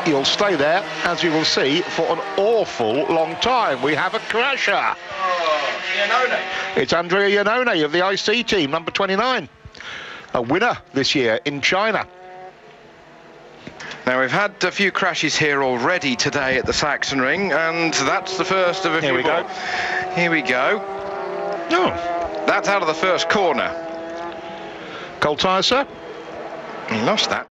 You'll stay there, as you will see, for an awful long time. We have a crasher. Oh, Iannone. It's Andrea Iannone of the IC team, number 29. A winner this year in China. Now, we've had a few crashes here already today at the Sachsenring, and that's the first of a few. Here we go. Here we go. Oh. That's out of the first corner. Cold tyre, sir? He lost that.